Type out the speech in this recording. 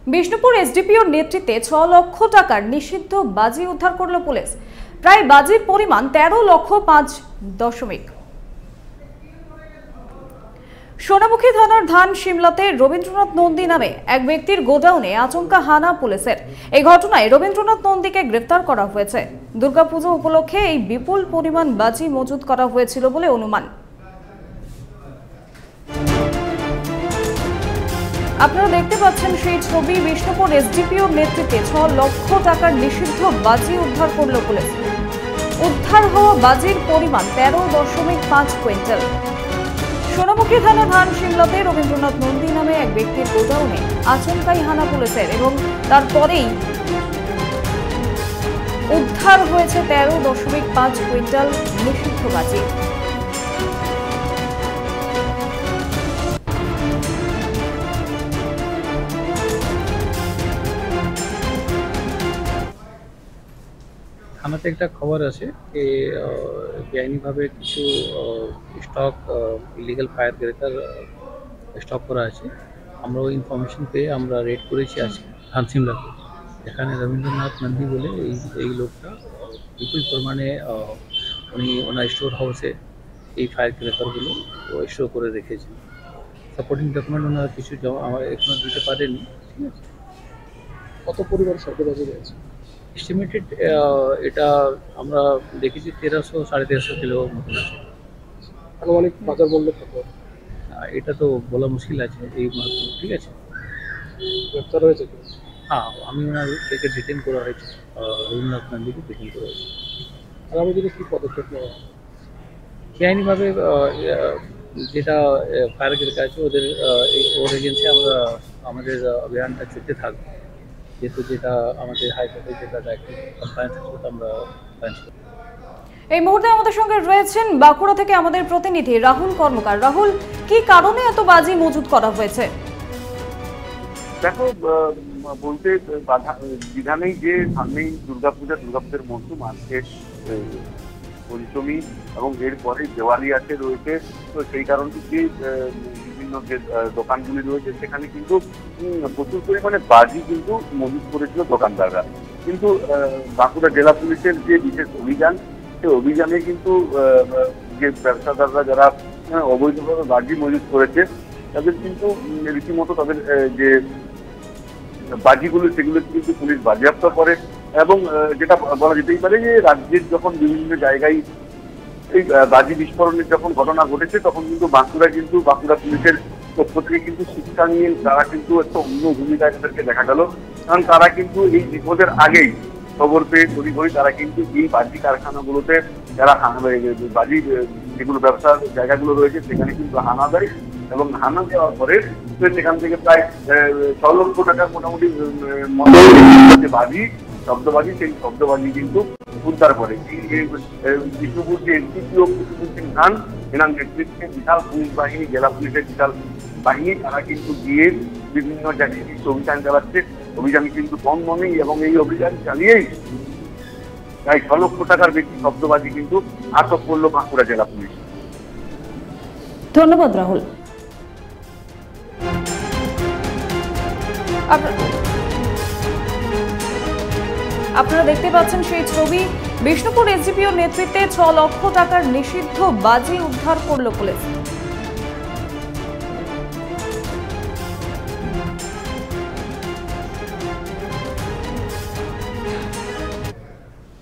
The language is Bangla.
বিষ্ণুপুর এসডিপিওর নেতৃত্বে ৬ লক্ষ টাকার নিষিদ্ধ বাজি উদ্ধার করল পুলিশ। প্রায় বাজির পরিমাণ ১৩,৫,০০,০০০। সোনামুখী থানার ধান সিমলাতে রবীন্দ্রনাথ নন্দী নামে এক ব্যক্তির গোডাউনে আচমকা হানা পুলিশের। এই ঘটনায় রবীন্দ্রনাথ নন্দীকে গ্রেফতার করা হয়েছে। দুর্গাপুজো উপলক্ষে এই বিপুল পরিমাণ বাজি মজুত করা হয়েছিল বলে অনুমান। আপনারা দেখতে পাচ্ছেন সেই ছবি। বিষ্ণুপুর এসডিপিওর নেতৃত্বে ৬ লক্ষ টাকার নিষিদ্ধ বাজি উদ্ধার করল পুলিশ। উদ্ধার হওয়া বাজির পরিমাণ ১৩.৫ কুইন্টাল। সোনামুখী থানা ধান সিমলাতে রবীন্দ্রনাথ নন্দী নামে এক ব্যক্তির গোডাউনে আচমকাই হানা পুলিশের এবং তারপরেই উদ্ধার হয়েছে ১৩.৫ কুইন্টাল নিষিদ্ধ বাজি। থানাতে একটা খবর আছে যে বেআইনিভাবে কিছু stock illegal fire cracker stock করা আছে। আমরা ওই ইনফরমেশন পেয়ে আমরা রেড করেছি আজকে ধানসিমলাতে। এখানে রবীন্দ্রনাথ নন্দী বলে এই লোকটা বিপুল পরিমাণে উনি ওনার স্টোর হাউসে এই ফায়ার ক্র্যাকারগুলো স্টোর করে রেখেছেন। সাপোর্টিং ডকুমেন্ট ওনারা কিছু আমার এখনো দিতে পারেনি। ঠিক আছে, কত পরিমাণ শব্দবাজি রয়েছে এস্টিমেটেড এটা আমরা দেখেছি ১৩০০-১৩৫০ কিলো মতন আছে। আনুমানিক বাজার মূল্য কত এটা তো বলা মুশকিল আছে এই মাত্র। ঠিক আছে, গ্রেপ্তার হয়েছে? হ্যাঁ, আমি ওনার থেকে ডিটেন করা হয়েছে, রবীন্দ্রনাথ নন্দীকে ডিটেন করা হয়েছে। আগামী দিনে কী পদক্ষেপ নেওয়া? বেআইনিভাবে যেটা ফায়ার ক্র্যাকার আছে ওর এগেন্সে আমরা আমাদের অভিযানটা চলতে থাকবো, যেহেতু যেটা আমাদের হাইকোর্টে যেটা ডাইরেক্টিভ কমপ্লায়েন্স আছে আমরা কমপ্লায়েন্স করব। এই মুহূর্তে আমাদের সঙ্গে রয়েছেন বাঁকুড়া থেকে আমাদের প্রতিনিধি রাহুল কর্মকার। রাহুল, কি কারণে এত বাজি মজুত করা হয়েছে? দেখো, বলতে বাধা বিধানেই যে সামনেই দুর্গাপূজার মরশুম আছে, পঞ্চমী এবং এরপরে দেওয়ালি আছে রয়েছে। তো সেই কারণে যে বিভিন্ন যে দোকানগুলি রয়েছে সেখানে কিন্তু প্রচুর পরিমাণে বাজি কিন্তু মজুত করেছিল দোকানদাররা। কিন্তু বাঁকুড়া জেলা পুলিশের যে বিশেষ অভিযান, সেই অভিযানে কিন্তু যে ব্যবসাদাররা যারা অবৈধভাবে বাজি মজুত করেছে তাদের কিন্তু রীতিমতো তাদের যে বাজিগুলো সেগুলো কিন্তু পুলিশ বাজেয়াপ্ত করে। এবং যেটা বলা যেতেই পারে যে রাজ্যের যখন বিভিন্ন জায়গায় এই বাজি বিস্ফোরণের যখন ঘটনা ঘটেছে তখন কিন্তু বাঁকুড়া পুলিশের পক্ষ থেকে কিন্তু শিক্ষা নিয়ে তারা কিন্তু একটা অন্য ভূমিকায় তাদেরকে দেখা গেল। কারণ তারা কিন্তু এই বিপদের আগেই খবর পেয়ে তড়িঘড়ি তারা কিন্তু এই বাজি কারখানাগুলোতে যারা বাজি যেগুলো ব্যবসার জায়গাগুলো রয়েছে সেখানে কিন্তু হানা দেয় এবং হানা দেওয়ার পরে সেখান থেকে প্রায় ৬ লক্ষ টাকার মোটামুটি বাজি শব্দবাজি, সেই শব্দবাজি কিন্তু উদ্ধার করে। বিষ্ণুপুর যে এসডিপিও কুতুবুদ্দিন খান এনার নেতৃত্বে বিশাল পুলিশ বাহিনী, জেলা পুলিশের বিশাল বাহিনী, তারা কিন্তু গিয়ে বিভিন্ন জায়গায় অভিযান চালাচ্ছে। অভিযান কিন্তু কম নেই এবং এই অভিযান চালিয়েই প্রায় ৬ লক্ষ টাকার বেশি শব্দবাজি কিন্তু আটক করলো বাঁকুড়া জেলা পুলিশ। ধন্যবাদ রাহুল। আপনারা দেখতে পাচ্ছেন সেই ছবি। বিষ্ণুপুর এসডিপিওর নেতৃত্বে ৬ লক্ষ টাকার নিষিদ্ধ বাজি উদ্ধার করল পুলিশ।